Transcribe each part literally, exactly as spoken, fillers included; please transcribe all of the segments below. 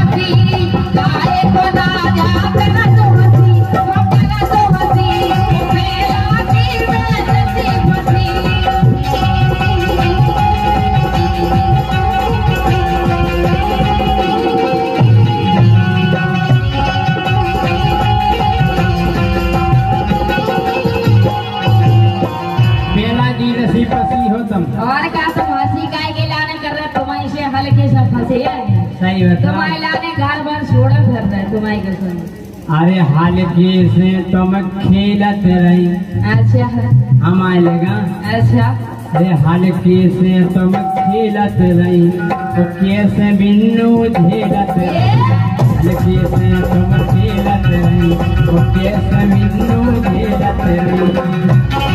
तुम्हारे लाने घर बार छोड़ा करता है तुम्हारे कसम। अरे हाल के से तुम खेलत रही। अच्छा हमारे लगा। अच्छा अरे हाल के से तुम खेलत रही तो कैसे बिन्नू झेलत रही। हाल के से तुम खेलत रही तो कैसे बिन्नू झेलत रही।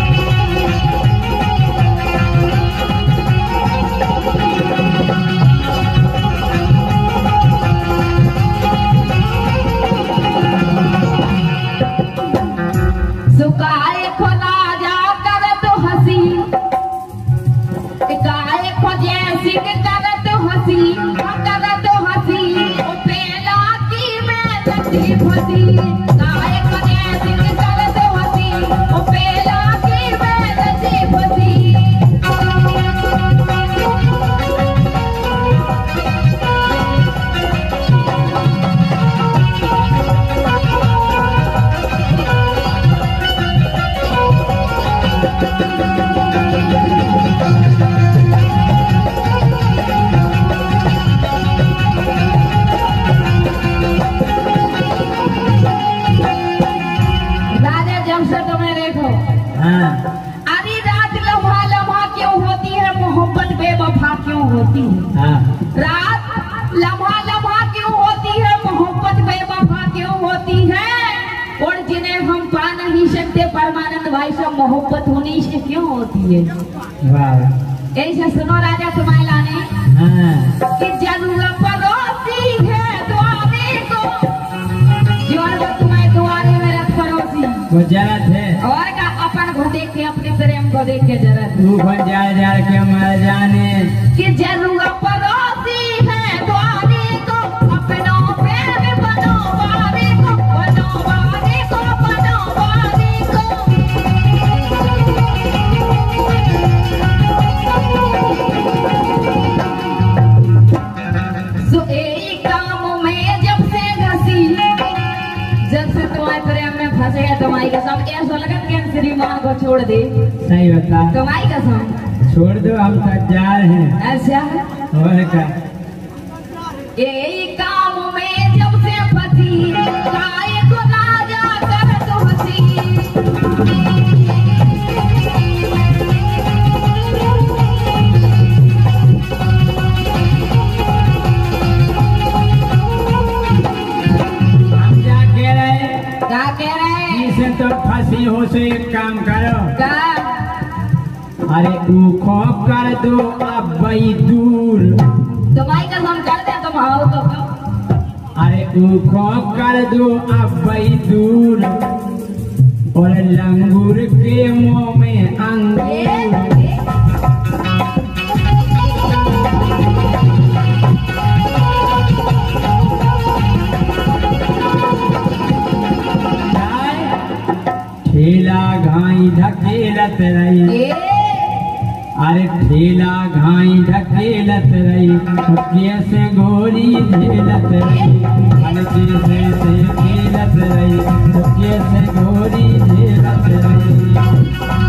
मोहब्बत होनी से क्यों होती है? वाह ऐसा सुनो राजा तुम्हारे लाने हाँ। कि जरूरत पड़ोसी है दुआरे को जीवन को तुम्हारे दुआरे में रख पड़ोसी वो जरूरत है और का अपन को देख के अपने प्रेम को देख के जरूरत तू बन जा जा के मर जाने कि जरूरत पड़ोसी है दुआरे को अपनों प्रेम बनो वारे को बनो वारे को बनो वारे को। तुम्हारी कसम ऐसा लगा कि माँ को छोड़ दे। सही बता तुम्हारी कसम छोड़ दो हम तक जा रहे हैं। अच्छा और क्या यही काम में जब से फंसी काय को राजा कर तो हंसी हम क्या कह रहे क्या कह रहे से तो फंसी हो से एक काम करो का? अरे ऊखो कर दो अब बई दूर तुम्हारी कसम कर दे तुम आओ तो अरे ऊखो कर दो अब बई दूर और लंगूर के मुंह में अंगूर ठेला घाई ढकेलत रही। अरे ठेला घाई ढकेलत रही कैसे गोरी झेलत रही। हल्के से से खेलत रही कैसे गोरी झेलत रही।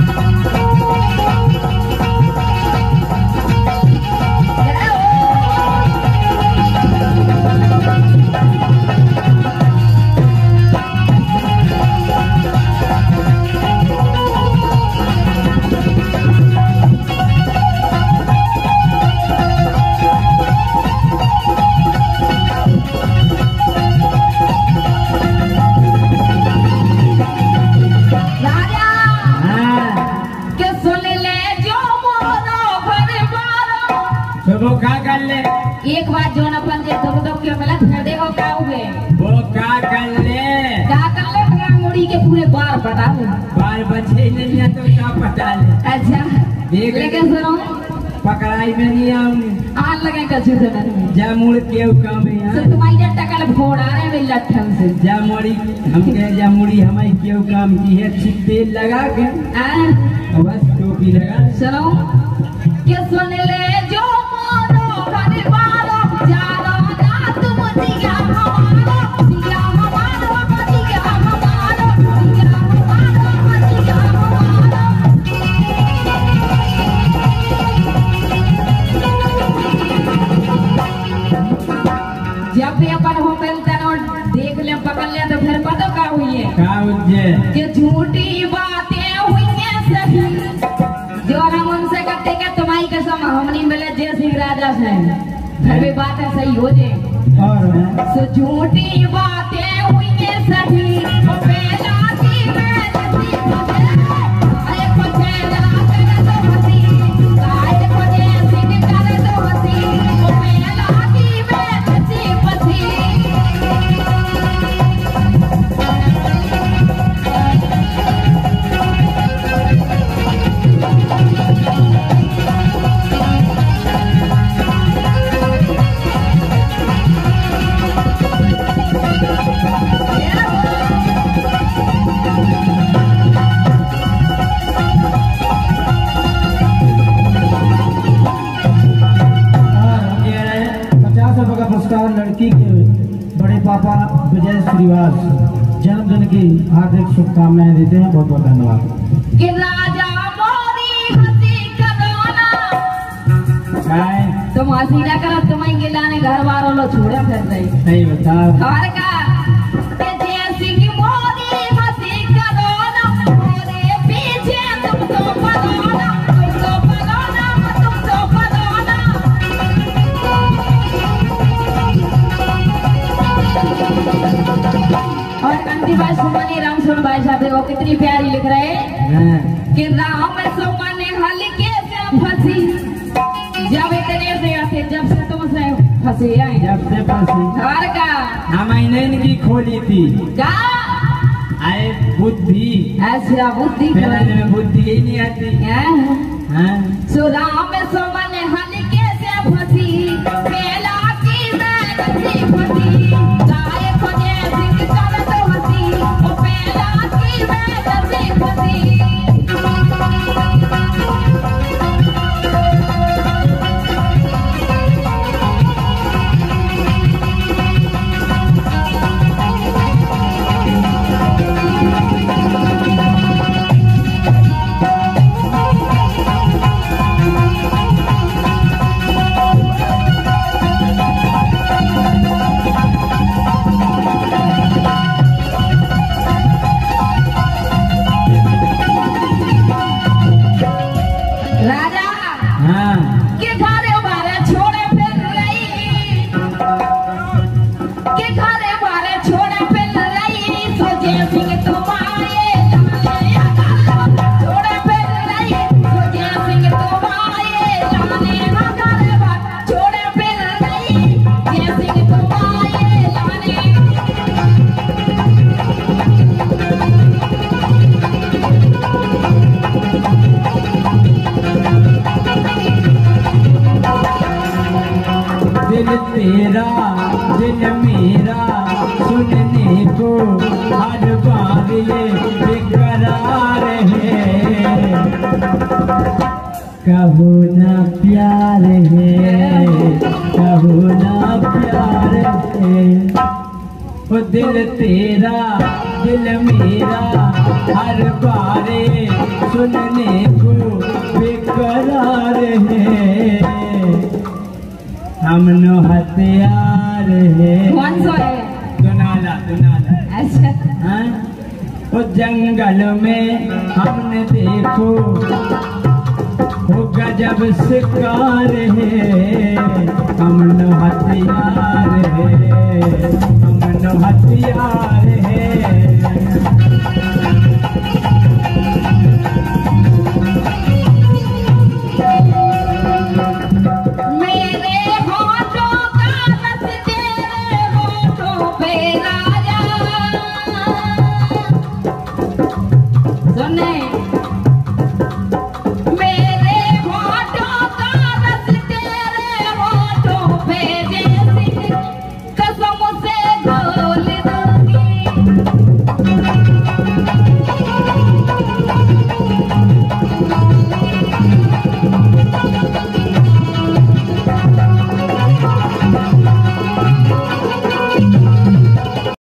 एक बार जो न अपन जे दब दब के मिला फिर देखो क्या हुए वो क्या कर ले क्या कर ले मेरा मुड़ी के पूरे बार पटा ले बार बचे नहीं है तो क्या पटा ले। अच्छा लेकिन सुनो पकड़ाई में नहीं आऊंगी आग लगे कच्चे से मैंने जा मुड़ के काम है तो तुम्हारी जब टकल फोड़ा रहे वे लट्ठन से जा मोड़ी हम कहे जा मुड़ी हमारी क्यों काम की है अच्छी तेल लगा के आ बस टोपी लगा सुनो के सुन ले जो मोरो घर वालो जानो ना तुम दिया हमारो दिया हमारो दिया हमारो दिया हमारो दिया हमारो जब भी अपन हो मिलते ना देख ले पकड़ ले तो फिर पता क्या हुई है का उज्जे कि झूठी बातें हुई हैं सही जो हम उनसे कहते हैं तुम्हारी कसम हम नहीं मिले जय सिंह राजा से फिर भी बातें सही हो जाए और सो झूठी बातें हुई हैं सही और पहला की मैं नसी अरे पछेला कर दो हंसी गाय को जय सिंह कर दो हंसी और पहला की मैं नसी पसी पुरस्कार लड़की के बड़े पापा विजय श्रीवास जन्मदिन की हार्दिक शुभकामनाएं देते हैं। बहुत बहुत धन्यवाद। कि राजा मोरी हंसी कदोना तुम हंसी ना करो तुम्हें गिलाने घर वालों लो छोड़ा फिर रही सही बता और का कि जैसी की मोरी हंसी कदोना मोरे पीछे तुम तो पलोना तुम तो पलोना तुम तो पलोना और अंतिम बात सुमनी राम सुन भाई साहब देखो कितनी प्यारी लिख रहे हैं कि राम सुमन हल्के से फंसी जब इतने से आते जब से तुमसे फंसी आई जब से फंसी और का हम इनकी खोली थी का आए बुद्धि ऐसा बुद्धि पहले में बुद्धि ही नहीं आती हाँ सो राम सुमन हल्के से फंसी पहला की मैं नसी फंसी गाय को जय सिंह कर दो हंसी ओ पहला की मैं नसी फंसी राजा हाँ के घरे बारे छोड़े फिर रही के घरे बारे छोड़े फिर रही सो जय सिंह तुम्हारे लाले छोड़े फिर रही सो जय सिंह तुम्हारे लाले घरे बारे छोड़े फिर रही जय सिंह तुम्हारे लाले दिल तेरा दिल मेरा सुनने को हर बार ये बेकरार है कहो ना प्यार है कहो ना प्यार है ओ दिल तेरा दिल मेरा हर बारे सुनने को बेकरार है हम नो हथियार है कौन सा है दुनाला दुनाला अच्छा हाँ वो जंगल में हमने देखो वो गजब शिकार है हम नो हथियार है हम नो हथियार